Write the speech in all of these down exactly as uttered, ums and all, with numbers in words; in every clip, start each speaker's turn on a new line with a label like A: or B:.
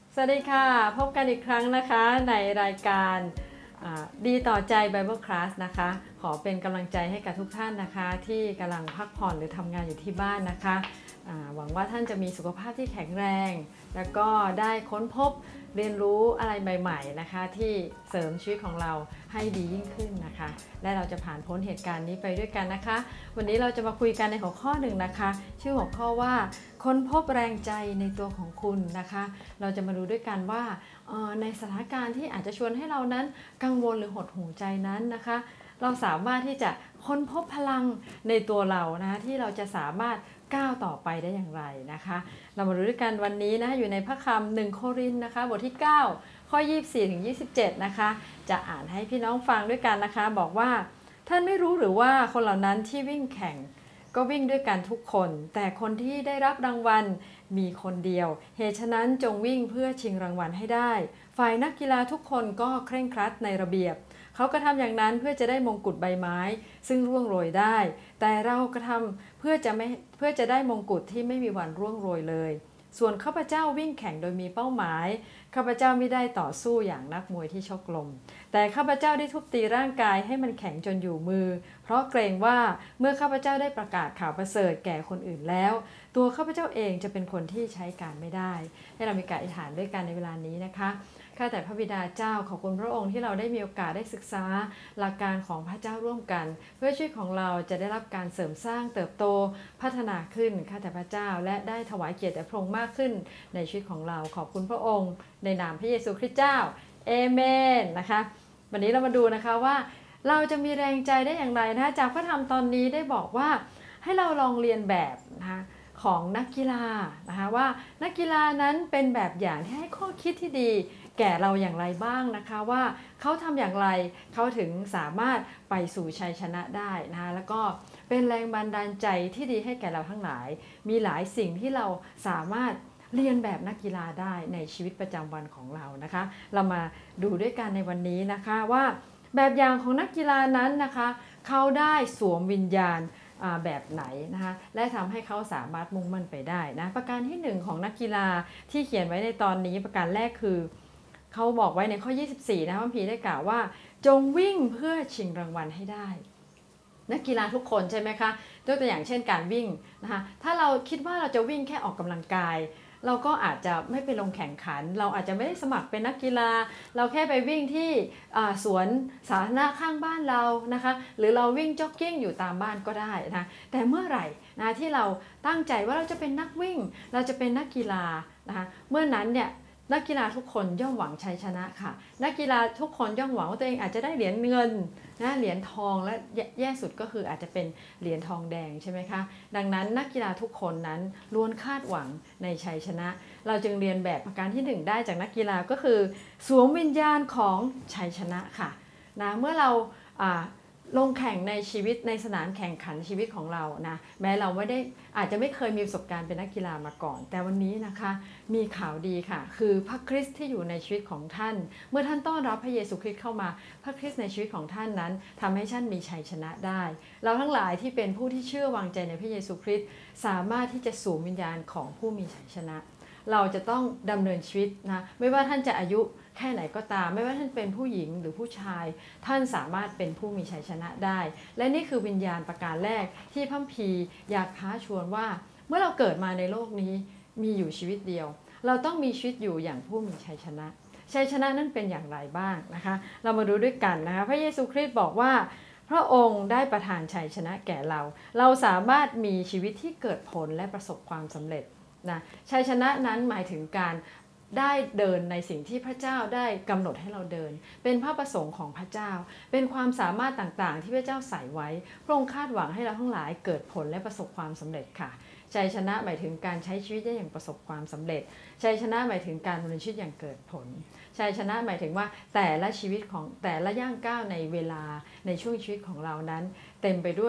A: สวัสดีค่ะพบกันอีกครั้งนะคะในรายการดีต่อใจ Bible Class นะคะขอเป็นกำลังใจให้กับทุกท่านนะคะที่กำลังพักผ่อนหรือทำงานอยู่ที่บ้านนะคะหวังว่าท่านจะมีสุขภาพที่แข็งแรงแล้วก็ได้ค้นพบเรียนรู้อะไรใหม่ๆนะคะที่เสริมชีวิตของเราให้ดียิ่งขึ้นนะคะและเราจะผ่านพ้นเหตุการณ์นี้ไปด้วยกันนะคะวันนี้เราจะมาคุยกันในหัวข้อหนึ่งนะคะชื่อหัวข้อว่าค้นพบแรงใจในตัวของคุณนะคะเราจะมาดูด้วยกันว่าในสถานการณ์ที่อาจจะชวนให้เรานั้นกังวลหรือหดหู่ใจนั้นนะคะเราสามารถที่จะค้นพบพลังในตัวเรานะที่เราจะสามารถก้าวต่อไปได้อย่างไรนะคะเรามาดูด้วยกันวันนี้นะอยู่ในพระคัมภีร์หนึ่งโครินธ์นะคะบทที่เก้าข้อยี่สิบสี่ถึงยี่สิบเจ็ดนะคะจะอ่านให้พี่น้องฟังด้วยกันนะคะบอกว่าท่านไม่รู้หรือว่าคนเหล่านั้นที่วิ่งแข่งก็วิ่งด้วยกันทุกคนแต่คนที่ได้รับรางวัลมีคนเดียวเหตุฉะนั้นจงวิ่งเพื่อชิงรางวัลให้ได้ฝ่ายนักกีฬาทุกคนก็เคร่งครัดในระเบียบเขากระทำอย่างนั้นเพื่อจะได้มงกุฎใบไม้ซึ่งร่วงโรยได้แต่เรากระทำเพื่อจะไม่เพื่อจะได้มงกุฎที่ไม่มีวันร่วงโรยเลยส่วนข้าพเจ้าวิ่งแข่งโดยมีเป้าหมายข้าพเจ้าไม่ได้ต่อสู้อย่างนักมวยที่ชกลมแต่ข้าพเจ้าได้ทุบตีร่างกายให้มันแข็งจนอยู่มือเพราะเกรงว่าเมื่อข้าพเจ้าได้ประกาศข่าวประเสริฐแก่คนอื่นแล้วตัวข้าพเจ้าเองจะเป็นคนที่ใช้การไม่ได้ให้เรามีการอธิษฐานด้วยกันในเวลานี้นะคะข้าแต่พระบิดาเจ้าขอบคุณพระองค์ที่เราได้มีโอกาสได้ศึกษาหลักการของพระเจ้าร่วมกันเพื่อชีวิตของเราจะได้รับการเสริมสร้างเติบโตพัฒนาขึ้นข้าแต่พระเจ้าและได้ถวายเกียรติแด่พระองค์มากขึ้นในชีวิตของเราขอบคุณพระองค์ในนามพระเยซูคริสต์เจ้าเอเมนนะคะวันนี้เรามาดูนะคะว่าเราจะมีแรงใจได้อย่างไรนะคะจากพระธรรมตอนนี้ได้บอกว่าให้เราลองเรียนแบบนะคะของนักกีฬานะคะว่านักกีฬานั้นเป็นแบบอย่างที่ให้ข้อคิดที่ดีแก่เราอย่างไรบ้างนะคะว่าเขาทำอย่างไรเขาถึงสามารถไปสู่ชัยชนะได้นะคะแล้วก็เป็นแรงบันดาลใจที่ดีให้แก่เราทั้งหลายมีหลายสิ่งที่เราสามารถเรียนแบบนักกีฬาได้ในชีวิตประจำวันของเรานะคะเรามาดูด้วยกันในวันนี้นะคะว่าแบบอย่างของนักกีฬานั้นนะคะเขาได้สวมวิญญาณแบบไหนนะคะและทำให้เขาสามารถมุ่งมั่นไปได้นะประการที่หนึ่งของนักกีฬาที่เขียนไว้ในตอนนี้ประการแรกคือเขาบอกไว้ในข้อยี่สิบสี่นะพระคัมภีร์ได้กล่าวว่าจงวิ่งเพื่อชิงรางวัลให้ได้นักกีฬาทุกคนใช่ไหมคะยกตัวอย่างเช่นการวิ่งนะคะถ้าเราคิดว่าเราจะวิ่งแค่ออกกำลังกายเราก็อาจจะไม่ไปลงแข่งขันเราอาจจะไม่ได้สมัครเป็นนักกีฬาเราแค่ไปวิ่งที่สวนสาธารณะข้างบ้านเรานะคะหรือเราวิ่งจ็อกกิ้งอยู่ตามบ้านก็ได้นะแต่เมื่อไหร่นะที่เราตั้งใจว่าเราจะเป็นนักวิ่งเราจะเป็นนักกีฬานะคะเมื่อนั้นเนี่ยนักกีฬาทุกคนย่อมหวังชัยชนะค่ะนักกีฬาทุกคนย่อมหวังว่าตัวเองอาจจะได้เหรียญเงินนะเหรียญทองและแย่สุดก็คืออาจจะเป็นเหรียญทองแดงใช่ไหมคะดังนั้นนักกีฬาทุกคนนั้นล้วนคาดหวังในชัยชนะเราจึงเรียนแบบประการที่หนึ่งได้จากนักกีฬาก็คือสวมวิญญาณของชัยชนะค่ะนะเมื่อเราลงแข่งในชีวิตในสนามแข่งขันชีวิตของเรานะแม้เราไม่ได้อาจจะไม่เคยมีประสบการณ์เป็นนักกีฬามาก่อนแต่วันนี้นะคะมีข่าวดีค่ะคือพระคริสต์ที่อยู่ในชีวิตของท่านเมื่อท่านต้อนรับพระเยซูคริสต์เข้ามาพระคริสต์ในชีวิตของท่านนั้นทำให้ท่านมีชัยชนะได้เราทั้งหลายที่เป็นผู้ที่เชื่อวางใจในพระเยซูคริสต์สามารถที่จะสวมวิญญาณของผู้มีชัยชนะเราจะต้องดำเนินชีวิตนะไม่ว่าท่านจะอายุแค่ไหนก็ตามไม่ว่าท่านเป็นผู้หญิงหรือผู้ชายท่านสามารถเป็นผู้มีชัยชนะได้และนี่คือวิญญาณประการแรกที่พระคัมภีร์อยากท้าชวนว่าเมื่อเราเกิดมาในโลกนี้มีอยู่ชีวิตเดียวเราต้องมีชีวิตอยู่อย่างผู้มีชัยชนะชัยชนะนั้นเป็นอย่างไรบ้างนะคะเรามาดูด้วยกันนะคะพระเยซูคริสต์บอกว่าพระองค์ได้ประทานชัยชนะแก่เราเราสามารถมีชีวิตที่เกิดผลและประสบความสำเร็จนะชัยชนะนั้นหมายถึงการได้เดินในสิ่งที่พระเจ้าได้กำหนดให้เราเดินเป็นพระประสงค์ของพระเจ้าเป็นความสามารถต่างๆที่พระเจ้าใส่ไว้พระองค์คาดหวังให้เราทั้งหลายเกิดผลและประสบความสำเร็จค่ะชัยชนะหมายถึงการใช้ชีวิตได้อย่างประสบความสำเร็จชัยชนะหมายถึงการดำเนินชีวิตอย่างเกิดผลชัยชนะหมายถึงว่าแต่ละชีวิตของแต่ละย่างก้าวในเวลาในช่วงชีวิตของเรานั้นเต็มไปด้วย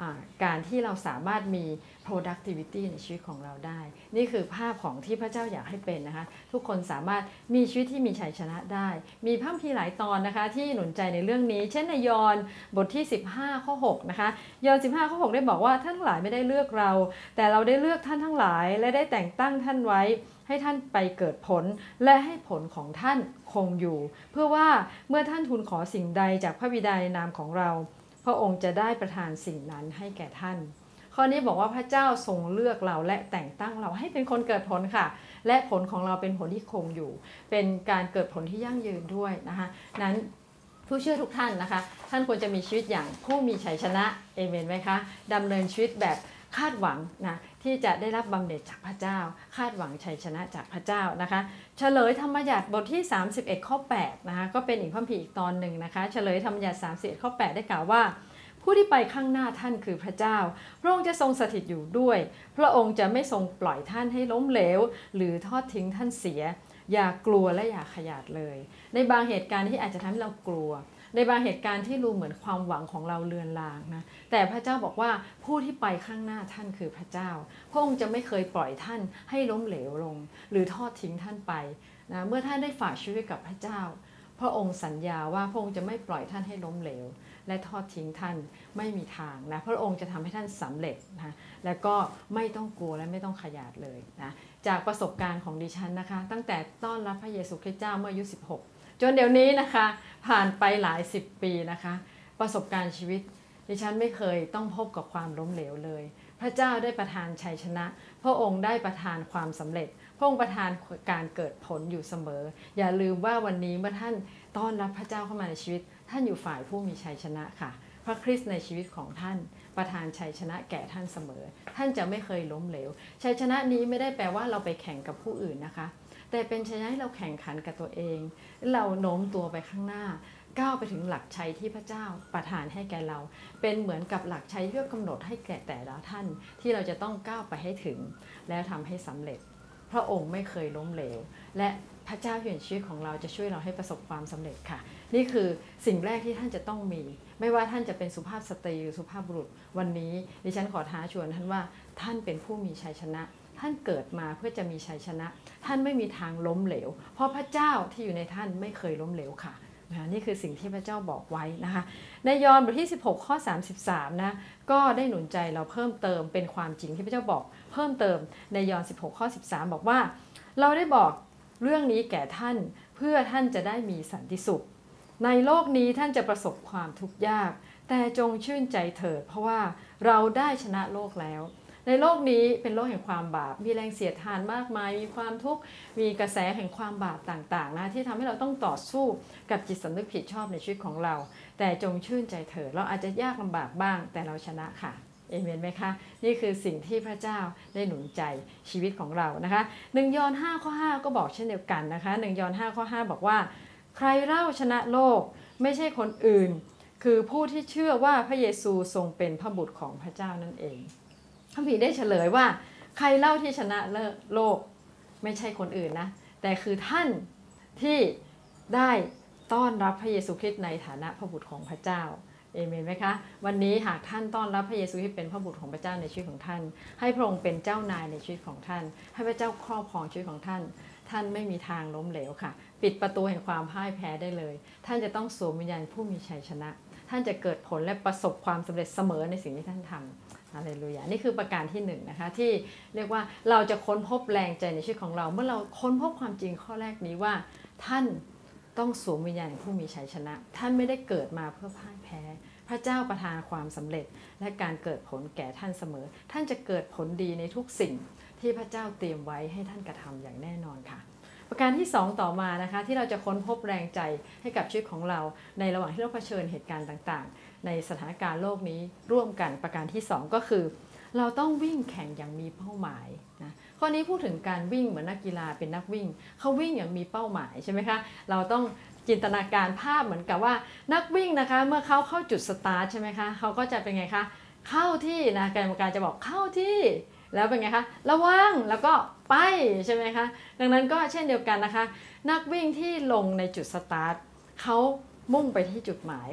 A: การที่เราสามารถมี productivity ในชีวิตของเราได้นี่คือภาพของที่พระเจ้าอยากให้เป็นนะคะทุกคนสามารถมีชีวิตที่มีชัยชนะได้มีพระคัมภีร์หลายตอนนะคะที่หนุนใจในเรื่องนี้เช่นในยอห์นบทที่สิบห้าข้อหกนะคะยอห์นสิบห้าข้อหกได้บอกว่าท่านทั้งหลายไม่ได้เลือกเราแต่เราได้เลือกท่านทั้งหลายและได้แต่งตั้งท่านไว้ให้ท่านไปเกิดผลและให้ผลของท่านคงอยู่เพื่อว่าเมื่อท่านทูลขอสิ่งใดจากพระบิดาในนามของเราพระองค์จะได้ประทานสิ่งนั้นให้แก่ท่านข้อนี้บอกว่าพระเจ้าทรงเลือกเราและแต่งตั้งเราให้เป็นคนเกิดผลค่ะและผลของเราเป็นผลที่คงอยู่เป็นการเกิดผลที่ยั่งยืนด้วยนะคะนั้นผู้เชื่อทุกท่านนะคะท่านควรจะมีชีวิตอย่างผู้มีชัยชนะเอเมนไหมคะดำเนินชีวิตแบบคาดหวังนะที่จะได้รับบำเหน็จจากพระเจ้าคาดหวังชัยชนะจากพระเจ้านะคะเฉลยธรรมบัญญัติบทที่สามสิบเอ็ดข้อแปดนะคะก็เป็นอีกพระคัมภีร์อีกตอนหนึ่งนะคะเฉลยธรรมบัญญัติสามสิบเอ็ดข้อแปดได้กล่าวว่าผู้ที่ไปข้างหน้าท่านคือพระเจ้าพระองค์จะทรงสถิตอยู่ด้วยพระองค์จะไม่ทรงปล่อยท่านให้ล้มเหลวหรือทอดทิ้งท่านเสียอย่ากลัวและอย่าขยาดเลยในบางเหตุการณ์ที่อาจจะทำให้เรากลัวในบางเหตุการณ์ที่ดูเหมือนความหวังของเราเลือนลางนะแต่พระเจ้าบอกว่าผู้ที่ไปข้างหน้าท่านคือพระเจ้าพระองค์จะไม่เคยปล่อยท่านให้ล้มเหลวลงหรือทอดทิ้งท่านไปนะเมื่อท่านได้ฝากชีวิตกับพระเจ้าพระองค์สัญญาว่าพระองค์จะไม่ปล่อยท่านให้ล้มเหลวและทอดทิ้งท่านไม่มีทางนะพระองค์จะทำให้ท่านสำเร็จนะและก็ไม่ต้องกลัวและไม่ต้องขยาดเลยนะจากประสบการณ์ของดิฉันนะคะตั้งแต่ต้อนรับพระเยซูคริสต์เจ้าเมื่ออายุสิบหกจนเดี๋ยวนี้นะคะผ่านไปหลายสิบปีนะคะประสบการณ์ชีวิตดิฉันไม่เคยต้องพบกับความล้มเหลวเลยพระเจ้าได้ประทานชัยชนะพระองค์ได้ประทานความสำเร็จพระองค์ประทานการเกิดผลอยู่เสมออย่าลืมว่าวันนี้เมื่อท่านต้อนรับพระเจ้าเข้ามาในชีวิตท่านอยู่ฝ่ายผู้มีชัยชนะค่ะพระคริสต์ในชีวิตของท่านประทานชัยชนะแก่ท่านเสมอท่านจะไม่เคยล้มเหลวชัยชนะนี้ไม่ได้แปลว่าเราไปแข่งกับผู้อื่นนะคะแต่เป็นชัยชนะที่เราแข่งขันกับตัวเองเราโน้มตัวไปข้างหน้าก้าวไปถึงหลักชัยที่พระเจ้าประทานให้แก่เราเป็นเหมือนกับหลักชัยที่กำหนดให้แก่แต่ละท่านที่เราจะต้องก้าวไปให้ถึงแล้วทำให้สำเร็จพระองค์ไม่เคยล้มเหลวและพระเจ้าอยู่ในชีวิตของเราจะช่วยเราให้ประสบความสำเร็จค่ะนี่คือสิ่งแรกที่ท่านจะต้องมีไม่ว่าท่านจะเป็นสุภาพสตรีหรือสุภาพบุรุษวันนี้ดิฉันขอท้าชวนท่านว่าท่านเป็นผู้มีชัยชนะท่านเกิดมาเพื่อจะมีชัยชนะท่านไม่มีทางล้มเหลวเพราะพระเจ้าที่อยู่ในท่านไม่เคยล้มเหลวค่ะนะนี่คือสิ่งที่พระเจ้าบอกไว้นะคะในยอห์นบทที่สิบหกข้อสามสิบสามนะก็ได้หนุนใจเราเพิ่มเติมเป็นความจริงที่พระเจ้าบอกเพิ่มเติมในยอห์นสิบหกข้อสิบสามบอกว่าเราได้บอกเรื่องนี้แก่ท่านเพื่อท่านจะได้มีสันติสุขในโลกนี้ท่านจะประสบความทุกข์ยากแต่จงชื่นใจเถิดเพราะว่าเราได้ชนะโลกแล้วในโลกนี้เป็นโลกแห่งความบาปมีแรงเสียดทานมากมายมีความทุกข์มีกระแสแห่งความบาปต่างๆนะที่ทำให้เราต้องต่อสู้กับจิตสำนึกผิดชอบในชีวิตของเราแต่จงชื่นใจเถิดเราอาจจะยากลำบากบ้างแต่เราชนะค่ะเอเมนไหมคะนี่คือสิ่งที่พระเจ้าได้หนุนใจชีวิตของเรานะคะหนึ่งยอห์นห้าข้อห้าก็บอกเช่นเดียวกันนะคะหนึ่งยอห์นห้าข้อห้าบอกว่าใครเล่าชนะโลกไม่ใช่คนอื่นคือผู้ที่เชื่อว่าพระเยซูทรงเป็นพระบุตรของพระเจ้านั่นเองพระคัมภีร์ได้เฉลยว่าใครเล่าที่ชนะโลกไม่ใช่คนอื่นนะแต่คือท่านที่ได้ต้อนรับพระเยซูคริสต์ในฐานะพระบุตรของพระเจ้าเอเมนไหมคะวันนี้หากท่านต้อนรับพระเยซูคริสต์เป็นพระบุตรของพระเจ้าในชีวิตของท่านให้พระองค์เป็นเจ้านายในชีวิตของท่านให้พระเจ้าครอบครองชีวิตของท่านท่านไม่มีทางล้มเหลวค่ะปิดประตูแห่งความพ่ายแพ้ได้เลยท่านจะต้องสวมวิญญาณผู้มีชัยชนะท่านจะเกิดผลและประสบความสำเร็จเสมอในสิ่งที่ท่านทำฮาเลลูยานี่คือประการที่หนึ่งนะคะที่เรียกว่าเราจะค้นพบแรงใจในชีวิตของเราเมื่อเราค้นพบความจริงข้อแรกนี้ว่าท่านต้องสวมวิญญาณผู้มีชัยชนะท่านไม่ได้เกิดมาเพื่อพ่ายแพ้พระเจ้าประทานความสำเร็จและการเกิดผลแก่ท่านเสมอท่านจะเกิดผลดีในทุกสิ่งที่พระเจ้าเตรียมไว้ให้ท่านกระทำอย่างแน่นอนค่ะประการที่สองต่อมานะคะที่เราจะค้นพบแรงใจให้กับชีวิตของเราในระหว่างที่เราเผชิญเหตุการณ์ต่างๆในสถานการณ์โลกนี้ร่วมกันประการที่สองก็คือเราต้องวิ่งแข่งอย่างมีเป้าหมายนะข้อนี้พูดถึงการวิ่งเหมือนนักกีฬาเป็นนักวิ่งเขาวิ่งอย่างมีเป้าหมายใช่ไหมคะเราต้องจินตนาการภาพเหมือนกับว่านักวิ่งนะคะเมื่อเขาเข้าจุดสตาร์ทใช่ไหมคะเขาก็จะเป็นไงคะเข้าที่นะกรรมการจะบอกเข้าที่แล้วเป็นไงคะระวังแล้วก็ไปใช่ไหมคะดังนั้นก็เช่นเดียวกันนะคะนักวิ่งที่ลงในจุดสตาร์ทเขามุ่งไปที่จุดหมายค่ะ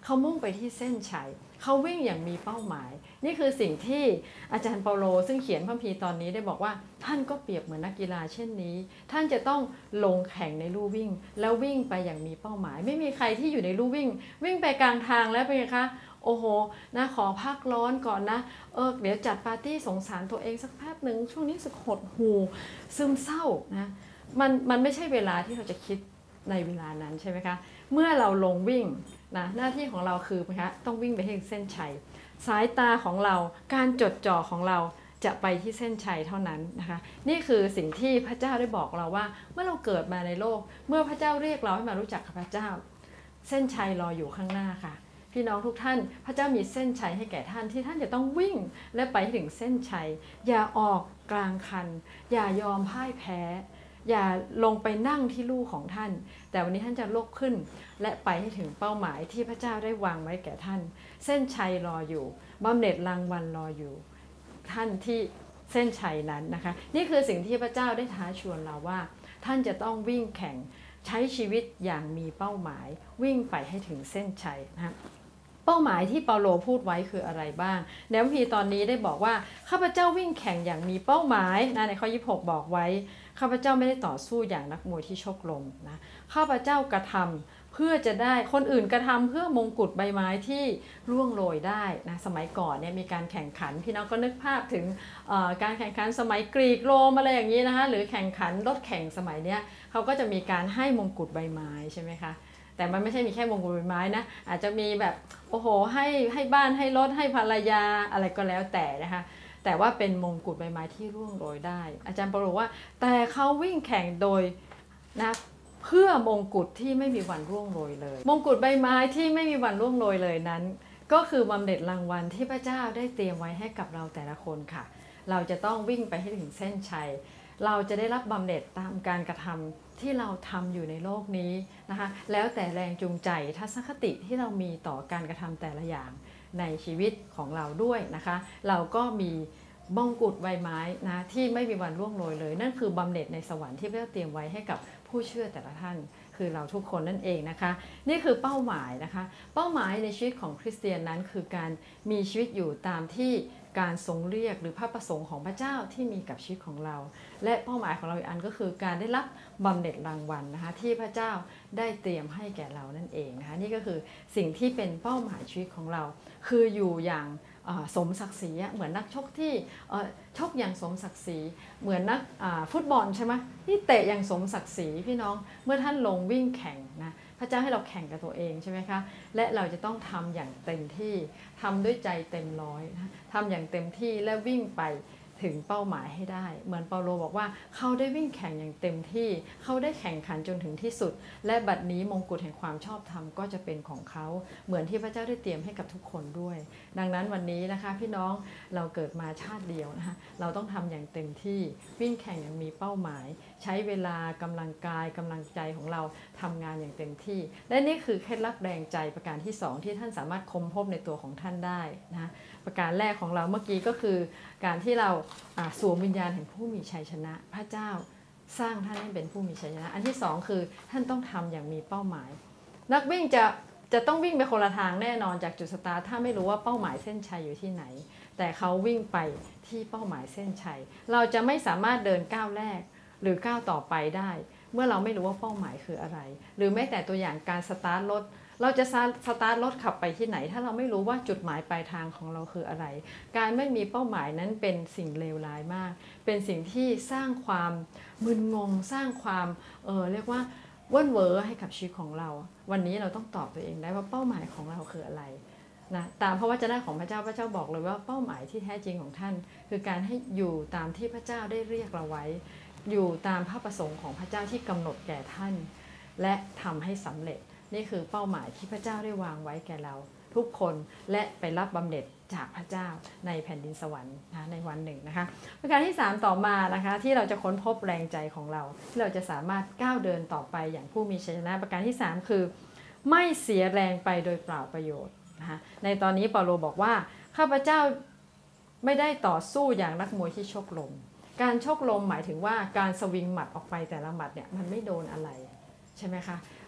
A: เขามุ่งไปที่เส้นชัยเขาวิ่งอย่างมีเป้าหมายนี่คือสิ่งที่อาจารย์เปาโลซึ่งเขียนพระคัมภีร์ตอนนี้ได้บอกว่าท่านก็เปรียบเหมือนนักกีฬาเช่นนี้ท่านจะต้องลงแข่งในลู่วิ่งแล้ววิ่งไปอย่างมีเป้าหมายไม่มีใครที่อยู่ในลู่วิ่งวิ่งไปกลางทางแล้วเป็นไงคะโอ้โหนะขอพักร้อนก่อนนะเออเดี๋ยวจัดปาร์ตี้สงสารตัวเองสักแป๊บหนึ่งช่วงนี้สึกหดหู่ซึมเศร้านะมันมันไม่ใช่เวลาที่เราจะคิดในเวลานั้นใช่ไหมคะเมื่อเราลงวิ่งนะหน้าที่ของเราคือนะคะต้องวิ่งไปให้เส้นชัยสายตาของเราการจดจ่อของเราจะไปที่เส้นชัยเท่านั้นนะคะนี่คือสิ่งที่พระเจ้าได้บอกเราว่าเมื่อเราเกิดมาในโลกเมื่อพระเจ้าเรียกเราให้มารู้จักกับพระเจ้าเส้นชัยรออยู่ข้างหน้าค่ะพี่น้องทุกท่านพระเจ้ามีเส้นชัยให้แก่ท่านที่ท่านจะต้องวิ่งและไปถึงเส้นชัยอย่าออกกลางคันอย่ายอมพ่ายแพ้อย่าลงไปนั่งที่ลู่ของท่านแต่วันนี้ท่านจะลุกขึ้นและไปให้ถึงเป้าหมายที่พระเจ้าได้วางไว้แก่ท่านเส้นชัยรออยู่บำเหน็จรางวัลรออยู่ท่านที่เส้นชัยนั้นนะคะนี่คือสิ่งที่พระเจ้าได้ท้าชวนเราว่าท่านจะต้องวิ่งแข่งใช้ชีวิตอย่างมีเป้าหมายวิ่งไปให้ถึงเส้นชัยนะคะเป้าหมายที่เปาโลพูดไว้คืออะไรบ้างในพระคัมภีร์ตอนนี้ได้บอกว่าข้าพเจ้าวิ่งแข่งอย่างมีเป้าหมายนะในข้อยี่สิบหกบอกไว้ข้าพเจ้าไม่ได้ต่อสู้อย่างนักมวยที่ชกลมนะข้าพเจ้ากระทำเพื่อจะได้คนอื่นกระทำเพื่อมงกุฎใบไม้ที่ร่วงโรยได้นะสมัยก่อนเนี่ยมีการแข่งขันพี่น้องก็นึกภาพถึงการแข่งขันสมัยกรีกโรมอะไรอย่างนี้นะคะหรือแข่งขันรถแข่งสมัยเนี้ยเขาก็จะมีการให้มงกุฎใบไม้ใช่ไหมคะแต่มันไม่ใช่มีแค่มงกุฎใบไม้นะอาจจะมีแบบโอ้โหให้ให้บ้านให้รถให้ภรรยาอะไรก็แล้วแต่นะคะแต่ว่าเป็นมงกุฎใบไม้ที่ร่วงโรยได้อาจารย์บอกว่าแต่เขาวิ่งแข่งโดยนะเพื่อมงกุฎที่ไม่มีวันร่วงโรยเลยมงกุฎใบไม้ที่ไม่มีวันร่วงโรยเลยนั้นก็คือบำเหน็จรางวัลที่พระเจ้าได้เตรียมไว้ให้กับเราแต่ละคนค่ะเราจะต้องวิ่งไปให้ถึงเส้นชัยเราจะได้รับบำเหน็จตามการกระทำที่เราทำอยู่ในโลกนี้นะคะแล้วแต่แรงจูงใจทัศนคติที่เรามีต่อการกระทำแต่ละอย่างในชีวิตของเราด้วยนะคะเราก็มีมงกุฎใบไม้นะที่ไม่มีวันร่วงโรยเลยนั่นคือบำเหน็จในสวรรค์ที่พระเจ้าเตรียมไว้ให้กับผู้เชื่อแต่ละท่านคือเราทุกคนนั่นเองนะคะนี่คือเป้าหมายนะคะเป้าหมายในชีวิตของคริสเตียนนั้นคือการมีชีวิตอยู่ตามที่การทรงเรียกหรือพระประสงค์ของพระเจ้าที่มีกับชีวิตของเราและเป้าหมายของเราอีกอันก็คือการได้รับบำเหน็จรางวัลนะคะที่พระเจ้าได้เตรียมให้แก่เรานั่นเองนะคะนี่ก็คือสิ่งที่เป็นเป้าหมายชีวิตของเราคืออยู่อย่างสมศักดิ์ศรีเหมือนนักชกที่ชกอย่างสมศักดิ์ศรีเหมือนนักฟุตบอลใช่ไหมที่เตะอย่างสมศักดิ์ศรีพี่น้องเมื่อท่านลงวิ่งแข่งนะพระเจ้าให้เราแข่งกับตัวเองใช่ไหมคะและเราจะต้องทำอย่างเต็มที่ทำด้วยใจเต็มร้อยนะทำอย่างเต็มที่และวิ่งไปถึงเป้าหมายให้ได้เหมือนเปาโลบอกว่าเขาได้วิ่งแข่งอย่างเต็มที่เขาได้แข่งขันจนถึงที่สุดและบัดนี้มงกุฎแห่งความชอบธรรมก็จะเป็นของเขาเหมือนที่พระเจ้าได้เตรียมให้กับทุกคนด้วยดังนั้นวันนี้นะคะพี่น้องเราเกิดมาชาติเดียวนะคะเราต้องทำอย่างเต็มที่วิ่งแข่งอย่างมีเป้าหมายใช้เวลากำลังกายกำลังใจของเราทำงานอย่างเต็มที่และนี่คือเคล็ดลับแรงใจประการที่สองที่ท่านสามารถค้นพบในตัวของท่านได้นะประการแรกของเราเมื่อกี้ก็คือการที่เราสวมวิญญาณแห่งผู้มีชัยชนะพระเจ้าสร้างท่านให้เป็นผู้มีชัยชนะอันที่สองคือท่านต้องทำอย่างมีเป้าหมายนักวิ่งจะจะต้องวิ่งไปคนละทางแน่นอนจากจุดสตาร์ทถ้าไม่รู้ว่าเป้าหมายเส้นชัยอยู่ที่ไหนแต่เขาวิ่งไปที่เป้าหมายเส้นชัยเราจะไม่สามารถเดินก้าวแรกหรือก้าวต่อไปได้เมื่อเราไม่รู้ว่าเป้าหมายคืออะไรหรือแม้แต่ตัวอย่างการสตาร์ทรถเราจะสตาร์ทรถขับไปที่ไหนถ้าเราไม่รู้ว่าจุดหมายปลายทางของเราคืออะไรการไม่มีเป้าหมายนั้นเป็นสิ่งเลวร้ายมากเป็นสิ่งที่สร้างความมึนงงสร้างความเออเรียกว่าว่นเวอให้กับชีวิตของเราวันนี้เราต้องตอบตัวเองได้ว่าเป้าหมายของเราคืออะไรนะตามพระวจนะของพระเจ้าพระเจ้าบอกเลยว่าเป้าหมายที่แท้จริงของท่านคือการให้อยู่ตามที่พระเจ้าได้เรียกเราไว้อยู่ตามพระประสงค์ของพระเจ้าที่กำหนดแก่ท่านและทำให้สำเร็จนี่คือเป้าหมายที่พระเจ้าได้วางไว้แก่เราทุกคนและไปรับบำเหน็จจากพระเจ้าในแผ่นดินสวรรค์นะในวันหนึ่งนะคะประการที่สามต่อมานะคะที่เราจะค้นพบแรงใจของเราที่เราจะสามารถก้าวเดินต่อไปอย่างผู้มีชัยชนะประการที่สามคือไม่เสียแรงไปโดยเปล่าประโยชน์นะคะในตอนนี้เปาโลบอกว่าข้าพเจ้าไม่ได้ต่อสู้อย่างนักมวยที่ชกลมการชกลมหมายถึงว่าการสวิงหมัดออกไปแต่ละหมัดเนี่ยมันไม่โดนอะไรใช่ไหมคะ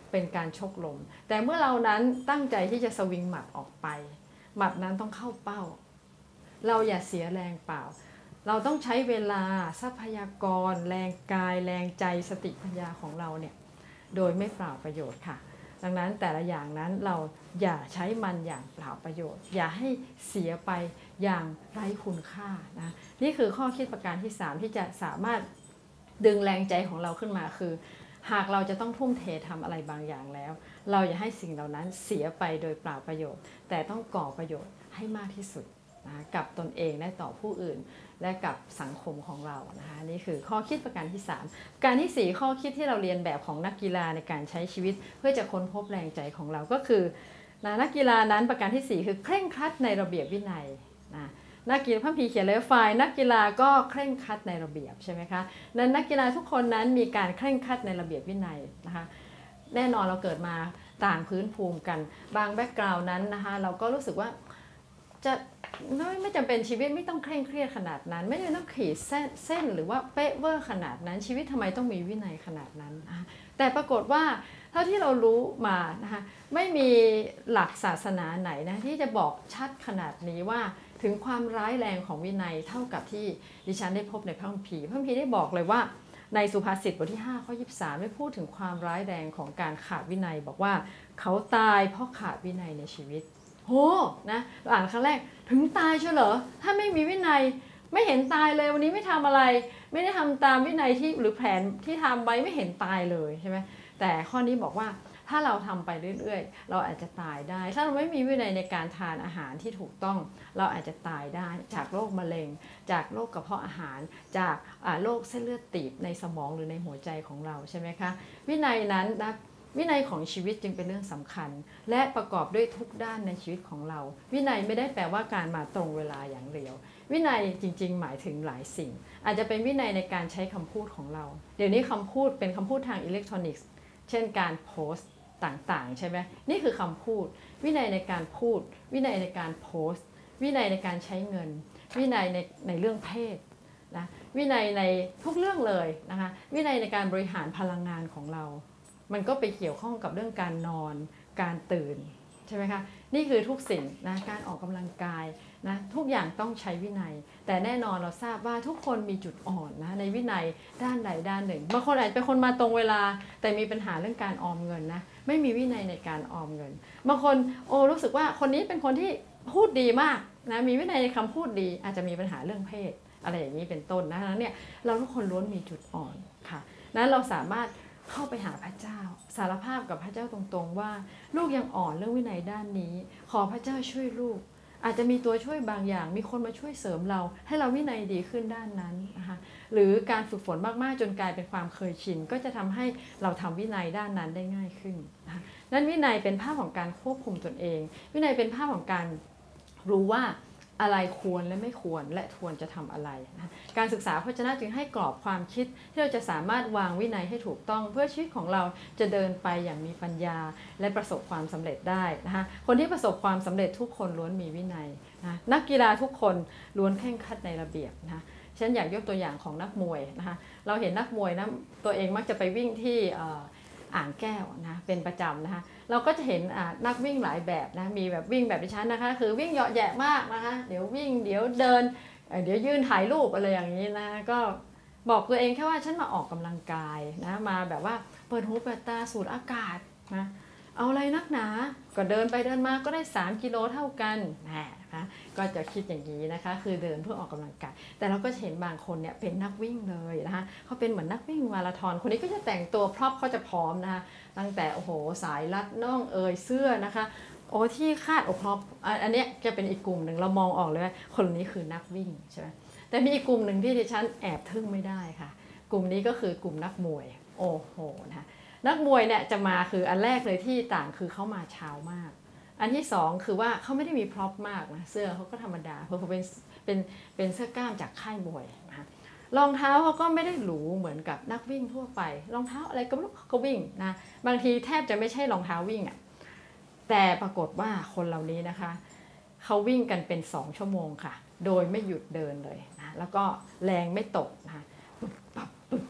A: เป็นการชกลมแต่เมื่อเรานั้นตั้งใจที่จะสวิงหมัดออกไปหมัดนั้นต้องเข้าเป้าเราอย่าเสียแรงเปล่าเราต้องใช้เวลาทรัพยากรแรงกายแรงใจสติปัญญาของเราเนี่ยโดยไม่เปล่าประโยชน์ค่ะดังนั้นแต่ละอย่างนั้นเราอย่าใช้มันอย่างเปล่าประโยชน์อย่าให้เสียไปอย่างไร้คุณค่านะนี่คือข้อคิดประการที่สามที่จะสามารถดึงแรงใจของเราขึ้นมาคือหากเราจะต้องทุ่มเททำอะไรบางอย่างแล้วเราอย่าให้สิ่งเหล่านั้นเสียไปโดยเปล่าประโยชน์แต่ต้องก่อประโยชน์ให้มากที่สุดนะกับตนเองและต่อผู้อื่นและกับสังคมของเรานะคะนี่คือข้อคิดประการที่สามประการที่สี่ข้อคิดที่เราเรียนแบบของนักกีฬาในการใช้ชีวิตเพื่อจะค้นพบแรงใจของเราก็คือนักกีฬานั้นประการที่สี่คือเคร่งครัดในระเบียบวินัยนะนักกีฬาพระพีเขียนเลยฝ่ายนักกีฬาก็เคร่งครัดในระเบียบใช่ไหมคะนั้นนักกีฬาทุกคนนั้นมีการเคร่งครัดในระเบียบวินัยนะคะแน่นอนเราเกิดมาต่างพื้นภูมิกันบางแบ็กกราวน์นั้นนะคะเราก็รู้สึกว่าจะไม่ไม่จำเป็นชีวิตไม่ต้องเคร่งเครียดขนาดนั้นไม่จำเป็นต้องขีดเส้นเส้นหรือว่าเป๊ะเวอร์ขนาดนั้นชีวิตทำไมต้องมีวินัยขนาดนั้นนะคะแต่ปรากฏว่าเท่าที่เรารู้มานะคะไม่มีหลักศาสนาไหนนะที่จะบอกชัดขนาดนี้ว่าถึงความร้ายแรงของวินัยเท่ากับที่ดิฉันได้พบในพระคัมภีร์พระคัมภีร์ได้บอกเลยว่าในสุภาษิตบทที่ห้าข้อยี่สิบสามได้พูดถึงความร้ายแรงของการขาดวินัยบอกว่าเขาตายเพราะขาดวินัยในชีวิตโหนะเราอ่านครั้งแรกถึงตายเชียวเหรอถ้าไม่มีวินัยไม่เห็นตายเลยวันนี้ไม่ทำอะไรไม่ได้ทำตามวินัยที่หรือแผนที่ทำไว้ไม่เห็นตายเลยใช่ไหมแต่ข้อนี้บอกว่าถ้าเราทำไปเรื่อยๆเราอาจจะตายได้ถ้าเราไม่มีวินัยในการทานอาหารที่ถูกต้องเราอาจจะตายได้จากโรคมะเร็งจากโรคกระเพาะอาหารจากโรคเส้นเลือดตีบในสมองหรือในหัวใจของเราใช่ไหมคะวินัยนั้นนะวินัยของชีวิตจึงเป็นเรื่องสำคัญและประกอบด้วยทุกด้านในชีวิตของเราวินัยไม่ได้แปลว่าการมาตรงเวลาอย่างเดียววินัยจริงๆหมายถึงหลายสิ่งอาจจะเป็นวินัยในการใช้คำพูดของเราเดี๋ยวนี้คำพูดเป็นคำพูดทางอิเล็กทรอนิกส์เช่นการโพสต์ต่างๆใช่ไหมนี่คือคำพูดวินัยในการพูดวินัยในการโพสต์วินัยในการใช้เงินวินัยในในเรื่องเพศนะวินัยในทุกเรื่องเลยนะคะวินัยในการบริหารพลังงานของเรามันก็ไปเกี่ยวข้องกับเรื่องการนอนการตื่นใช่ไหมคะนี่คือทุกสิ่งนะการออกกำลังกายนะทุกอย่างต้องใช้วินัยแต่แน่นอนเราทราบว่าทุกคนมีจุดอ่อนนะในวินัยด้านใดด้านหนึ่งบางคนอาจจะเป็นคนมาตรงเวลาแต่มีปัญหาเรื่องการออมเงินนะไม่มีวินัยในการออมเงินบางคนโอ้รู้สึกว่าคนนี้เป็นคนที่พูดดีมากนะมีวินัยในคำพูดดีอาจจะมีปัญหาเรื่องเพศอะไรอย่างนี้เป็นต้นนะนั้นเนี่ยเราทุกคนล้วนมีจุดอ่อนค่ะนั้นเราสามารถเข้าไปหาพระเจ้าสารภาพกับพระเจ้าตรงๆว่าลูกยังอ่อนเรื่องวินัยด้านนี้ขอพระเจ้าช่วยลูกอาจจะมีตัวช่วยบางอย่างมีคนมาช่วยเสริมเราให้เราวินัยดีขึ้นด้านนั้นนะคะหรือการฝึกฝนมากๆจนกลายเป็นความเคยชินก็จะทำให้เราทำวินัยด้านนั้นได้ง่ายขึ้นนะคะนั้นวินัยเป็นภาพของการควบคุมตนเองวินัยเป็นภาพของการรู้ว่าอะไรควรและไม่ควรและควรจะทำอะไรนะการศึกษาพระวจนะจึงให้กรอบความคิดที่เราจะสามารถวางวินัยให้ถูกต้องเพื่อชีวิตของเราจะเดินไปอย่างมีปัญญาและประสบความสำเร็จได้นะคะคนที่ประสบความสำเร็จทุกคนล้วนมีวินัยนะนักกีฬาทุกคนล้วนเคร่งครัดในระเบียบนะฉันอยากยกตัวอย่างของนักมวยนะคะเราเห็นนักมวยนะตัวเองมักจะไปวิ่งที่อ่างแก้วนะเป็นประจำนะคะเราก็จะเห็นนักวิ่งหลายแบบนะมีแบบวิ่งแบบดิฉันนะคะคือวิ่งเหยาะแยะมากนะคะเดี๋ยววิ่งเดี๋ยวเดินเดี๋ยวยืนถ่ายรูปอะไรอย่างนี้นะก็บอกตัวเองแค่ว่าฉันมาออกกำลังกายนะมาแบบว่าเปิดหูเปิดตาสูดอากาศนะเอาอะไรนักหนาก็เดินไปเดินมาก็ได้สามกิโลเท่ากันนะก็จะคิดอย่างนี้นะคะคือเดินเพื่อออกกำลังกายแต่เราก็เห็นบางคนเนี่ยเป็นนักวิ่งเลยนะคะเขาเป็นเหมือนนักวิ่งมาราธอนคนนี้ก็จะแต่งตัวพร็อพเขาจะพร้อมนะคะตั้งแต่โอ้โหสายรัดน่องเอยเสื้อนะคะโอ้ที่คาดอกพร็อพอันนี้จะเป็นอีกกลุ่มหนึ่งเรามองออกเลยว่าคนนี้คือนักวิ่งใช่ไหมแต่มีอีกกลุ่มหนึ่งที่ดิฉันแอบทึ่งไม่ได้ค่ะกลุ่มนี้ก็คือกลุ่มนักมวยโอ้โหนะคะนักมวยเนี่ยจะมาคืออันแรกเลยที่ต่างคือเขามาเช้ามากอันที่สองคือว่าเขาไม่ได้มีพร็อพมากนะเสื้อเขาก็ธรรมดาเพราะเขาเป็นเป็นเป็นเสื้อกล้ามจากค่ายมวยนะคะรองเท้าเขาก็ไม่ได้หรูเหมือนกับนักวิ่งทั่วไปรองเท้าอะไรก็ไม่รู้เขาก็วิ่งนะบางทีแทบจะไม่ใช่รองเท้าวิ่งอ่ะแต่ปรากฏว่าคนเหล่านี้นะคะเขาวิ่งกันเป็นสองชั่วโมงค่ะโดยไม่หยุดเดินเลยนะแล้วก็แรงไม่ตกนะคะปึ๊บปั๊บปึ๊บปั๊บ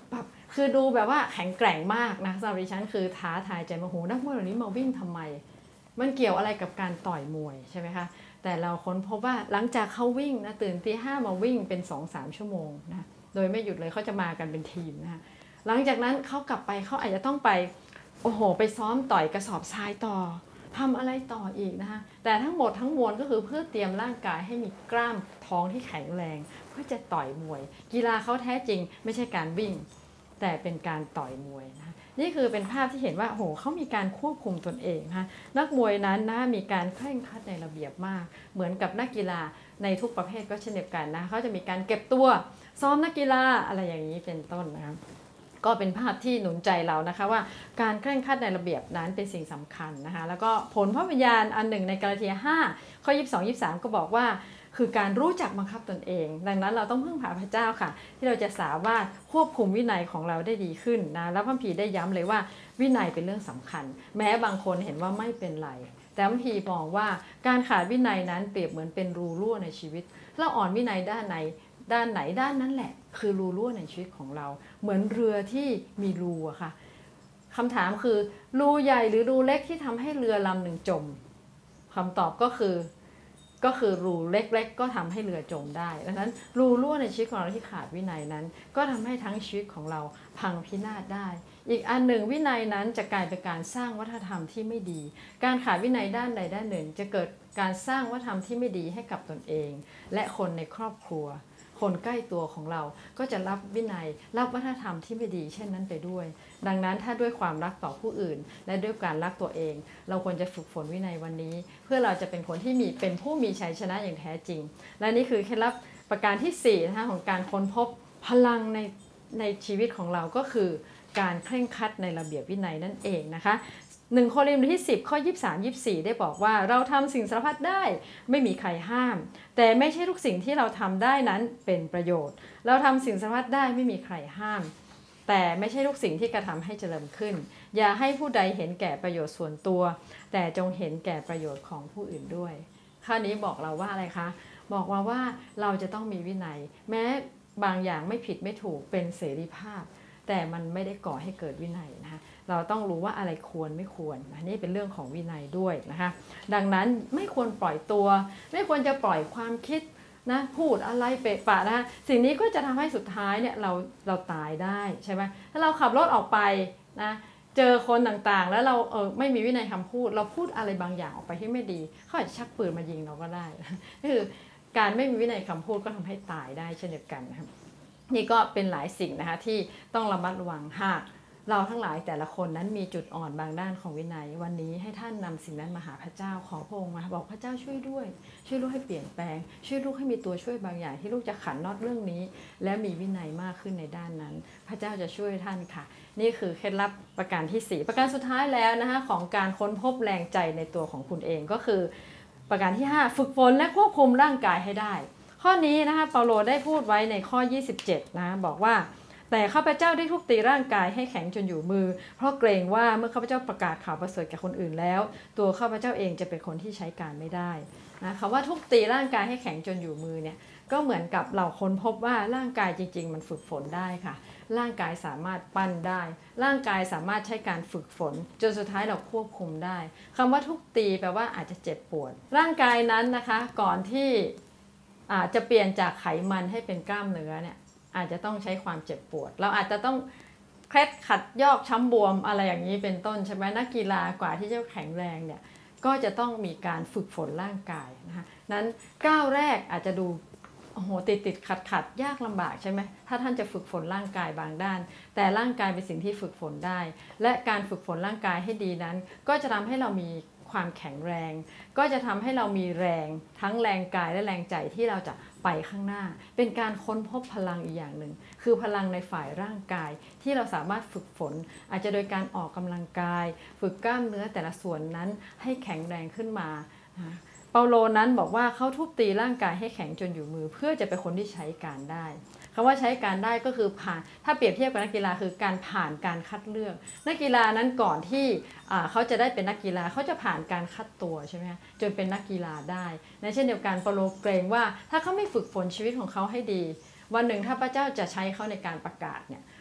A: คือดูแบบว่าแข็งแกร่งมากนะสำหรับดิฉันคือท้าทายใจมาโหนักมวยเหล่านี้มาวิ่งทำไมมันเกี่ยวอะไรกับการต่อยมวยใช่ไหมคะแต่เราค้นพบว่าหลังจากเขาวิ่งนะตื่นตีห้ามาวิ่งเป็น สองถึงสาม ชั่วโมงนะโดยไม่หยุดเลยเขาจะมากันเป็นทีมนะคะหลังจากนั้นเขากลับไปเขาอาจจะต้องไปโอ้โหไปซ้อมต่อยกระสอบทรายต่อทำอะไรต่ออีกนะคะแต่ทั้งหมดทั้งมวลก็คือเพื่อเตรียมร่างกายให้มีกล้ามท้องที่แข็งแรงเพื่อจะต่อยมวยกีฬาเขาแท้จริงไม่ใช่การวิ่งแต่เป็นการต่อยมวยนะนี่คือเป็นภาพที่เห็นว่าโหเขามีการควบคุมตนเองนะนักมวยนั้นนะมีการเคร่งครัดในระเบียบมากเหมือนกับนักกีฬาในทุกประเภทก็เช่นเดียวกันนะเขาจะมีการเก็บตัวซ้อมนักกีฬาอะไรอย่างนี้เป็นต้นนะครับก็เป็นภาพที่หนุนใจเรานะคะว่าการเคร่งครัดในระเบียบนั้นเป็นสิ่งสำคัญนะคะแล้วก็ผลพระวิญญาณอันหนึ่งในกาลาเทียห้าข้อยี่สิบสอง ยี่สิบสามก็บอกว่าคือการรู้จักบังคับตนเองดังนั้นเราต้องพึ่งพาพระเจ้าค่ะที่เราจะสามารถควบคุมวินัยของเราได้ดีขึ้นนะแล้วพระคัมภีร์ได้ย้ำเลยว่าวินัยเป็นเรื่องสำคัญแม้บางคนเห็นว่าไม่เป็นไรแต่พระคัมภีร์มองว่าการขาดวินัยนั้นเปรียบเหมือนเป็นรูรั่วในชีวิตเราอ่อนวินัยด้านไหนด้านไหนด้านนั้นแหละคือรูรั่วในชีวิตของเราเหมือนเรือที่มีรูอะค่ะคำถามคือรูใหญ่หรือรูเล็กที่ทำให้เรือลำหนึ่งจมคำตอบก็คือก็คือรูเล็กๆก็ทำให้เรือจมได้ดังนั้นรูรั่วในชีวิตของเราที่ขาดวินัยนั้นก็ทำให้ทั้งชีวิตของเราพังพินาศได้อีกอันหนึ่งวินัยนั้นจะกลายเป็นการสร้างวัฒนธรรมที่ไม่ดีการขาดวินัยด้านใดด้านหนึ่งจะเกิดการสร้างวัฒนธรรมที่ไม่ดีให้กับตนเองและคนในครอบครัวคนใกล้ตัวของเราก็จะรับวินัยรับวัฒนธรรมที่ไม่ดีเช่นนั้นไปด้วยดังนั้นถ้าด้วยความรักต่อผู้อื่นและด้วยการรักตัวเองเราควรจะฝึกฝนวินัยวันนี้เพื่อเราจะเป็นคนที่มีเป็นผู้มีชัยชนะอย่างแท้จริงและนี่คือเคล็ดลับประการที่สี่นะคะของการค้นพบพลังในในชีวิตของเราก็คือการเคร่งครัดในระเบียบวินัยนั่นเองนะคะหนึ่งโครินธ์บทที่สิบข้อยี่สิบสาม ยี่สิบสี่ได้บอกว่าเราทำสิ่งสารพัดได้ไม่มีใครห้ามแต่ไม่ใช่ทุกสิ่งที่เราทำได้นั้นเป็นประโยชน์เราทำสิ่งสารพัดได้ไม่มีใครห้ามแต่ไม่ใช่ทุกสิ่งที่กระทำให้เจริญขึ้นอย่าให้ผู้ใดเห็นแก่ประโยชน์ส่วนตัวแต่จงเห็นแก่ประโยชน์ของผู้อื่นด้วยข้อนี้บอกเราว่าอะไรคะบอกว่าว่าเราจะต้องมีวินัยแม้บางอย่างไม่ผิดไม่ถูกเป็นเสรีภาพแต่มันไม่ได้ก่อให้เกิดวินัยนะคะเราต้องรู้ว่าอะไรควรไม่ควรอันนี้เป็นเรื่องของวินัยด้วยนะคะดังนั้นไม่ควรปล่อยตัวไม่ควรจะปล่อยความคิดนะพูดอะไรเปะปะนะสิ่งนี้ก็จะทำให้สุดท้ายเนี่ยเราเราตายได้ใช่ไหมถ้าเราขับรถออกไปนะเจอคนต่างๆแล้วเราเออไม่มีวินัยคำพูดเราพูดอะไรบางอย่างออกไปที่ไม่ดีเขาอาจจะชักปืนมายิงเราก็ได้นี่คือการไม่มีวินัยคำพูดก็ทำให้ตายได้เช่นเดียวกันนะครับนี่ก็เป็นหลายสิ่งนะคะที่ต้องระมัดระวังหากเราทั้งหลายแต่ละคนนั้นมีจุดอ่อนบางด้านของวินัยวันนี้ให้ท่านนำสิ่งนั้นมาหาพระเจ้าขอพระองค์มาบอกพระเจ้าช่วยด้วยช่วยลูกให้เปลี่ยนแปลงช่วยลูกให้มีตัวช่วยบางอย่างที่ลูกจะขันน็อตเรื่องนี้และมีวินัยมากขึ้นในด้านนั้นพระเจ้าจะช่วยท่านค่ะนี่คือเคล็ดลับประการที่สี่ประการสุดท้ายแล้วนะคะของการค้นพบแรงใจในตัวของคุณเองก็คือประการที่ห้าฝึกฝนและควบคุมร่างกายให้ได้ข้อนี้นะคะเปาโลได้พูดไว้ในข้อยี่สิบเจ็ดนะบอกว่าแต่ข้าพเจ้าได้ทุบตีร่างกายให้แข็งจนอยู่มือเพราะเกรงว่าเมื่อข้าพเจ้าประกาศข่าวประเสริฐแก่คนอื่นแล้วตัวข้าพเจ้าเองจะเป็นคนที่ใช้การไม่ได้นะคำว่าทุบตีร่างกายให้แข็งจนอยู่มือเนี่ยก็เหมือนกับเราค้นพบว่าร่างกายจริงๆมันฝึกฝนได้ค่ะร่างกายสามารถปั้นได้ร่างกายสามารถใช้การฝึกฝนจนสุดท้ายเราควบคุมได้คำว่าทุบตีแปลว่าอาจจะเจ็บปวดร่างกายนั้นนะคะก่อนที่อาจจะเปลี่ยนจากไขมันให้เป็นกล้ามเนื้อเนี่ยอาจจะต้องใช้ความเจ็บปวดเราอาจจะต้องเคล็ดขัดยอกช้ำบวมอะไรอย่างนี้เป็นต้นใช่ไหมนักกีฬากว่าที่จะแข็งแรงเนี่ยก็จะต้องมีการฝึกฝนร่างกายนะคะนั้นก้าวแรกอาจจะดูโอ้โหติดติดขัดขัดยากลำบากใช่ไหมถ้าท่านจะฝึกฝนร่างกายบางด้านแต่ร่างกายเป็นสิ่งที่ฝึกฝนได้และการฝึกฝนร่างกายให้ดีนั้นก็จะทำให้เรามีความแข็งแรงก็จะทำให้เรามีแรงทั้งแรงกายและแรงใจที่เราจะไปข้างหน้าเป็นการค้นพบพลังอีกอย่างหนึ่งคือพลังในฝ่ายร่างกายที่เราสามารถฝึกฝนอาจจะโดยการออกกำลังกายฝึกกล้ามเนื้อแต่ละส่วนนั้นให้แข็งแรงขึ้นมาเปาโลนั้นบอกว่าเขาทุบตีร่างกายให้แข็งจนอยู่มือเพื่อจะเป็นคนที่ใช้การได้คำว่าใช้การได้ก็คือผ่านถ้าเปรียบเทียบกับนักกีฬาคือการผ่านการคัดเลือกนักกีฬานั้นก่อนที่เขาจะได้เป็นนักกีฬาเขาจะผ่านการคัดตัวใช่ไหมคะจนเป็นนักกีฬาได้ในเช่นเดียวกันเปาโลเกรงว่าถ้าเขาไม่ฝึกฝนชีวิตของเขาให้ดีวันหนึ่งถ้าพระเจ้าจะใช้เขาในการประกาศเนี่ย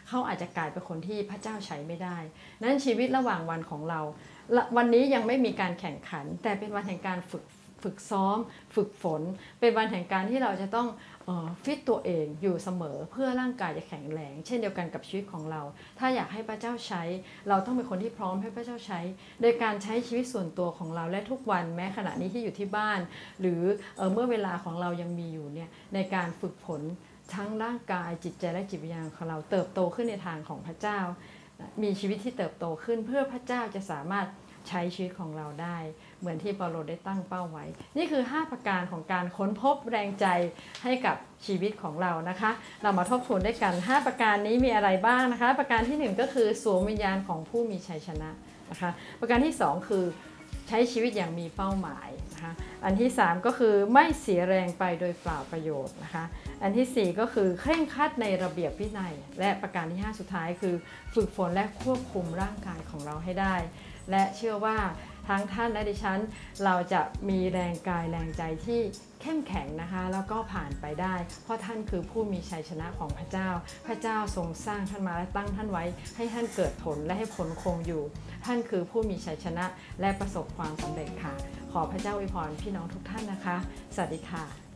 A: เขาอาจจะกลายเป็นคนที่พระเจ้าใช้ไม่ได้นั้นชีวิตระหว่างวันของเราวันนี้ยังไม่มีการแข่งขันแต่เป็นวันแห่งการฝึกฝึกซ้อมฝึกฝนเป็นวันแห่งการที่เราจะต้องฟิตตัวเองอยู่เสมอเพื่อร่างกายจะแข็งแรงเช่นเดียวกันกับชีวิตของเราถ้าอยากให้พระเจ้าใช้เราต้องเป็นคนที่พร้อมให้พระเจ้าใช้โดยการใช้ชีวิตส่วนตัวของเราและทุกวันแม้ขณะนี้ที่อยู่ที่บ้านหรือเอ่อเมื่อเวลาของเรายังมีอยู่เนี่ยในการฝึกฝนทั้งร่างกายจิตใจและจิตวิญญาณของเราเติบโตขึ้นในทางของพระเจ้ามีชีวิตที่เติบโตขึ้นเพื่อพระเจ้าจะสามารถใช้ชีวิตของเราได้เหมือนที่เปาโลได้ตั้งเป้าไว้นี่คือห้าประการของการค้นพบแรงใจให้กับชีวิตของเรานะคะเรามาทบทวนด้วยกันห้าประการนี้มีอะไรบ้างนะคะประการที่หนึ่งก็คือสวมวิญญาณของผู้มีชัยชนะนะคะประการที่สองคือใช้ชีวิตอย่างมีเป้าหมายนะคะอันที่สามก็คือไม่เสียแรงไปโดยเปล่าประโยชน์นะคะอันที่สี่ก็คือเคร่งครัดในระเบียบวินัยและประการที่ห้าสุดท้ายคือฝึกฝนและควบคุมร่างกายของเราให้ได้และเชื่อว่าทั้งท่านและดิฉันเราจะมีแรงกายแรงใจที่เข้มแข็งนะคะแล้วก็ผ่านไปได้เพราะท่านคือผู้มีชัยชนะของพระเจ้าพระเจ้าทรงสร้างท่านมาและตั้งท่านไว้ให้ท่านเกิดผลและให้ผลคงอยู่ท่านคือผู้มีชัยชนะและประสบความสำเร็จค่ะขอพระเจ้าอวยพรพี่น้องทุกท่านนะคะสวัสดีค่ะ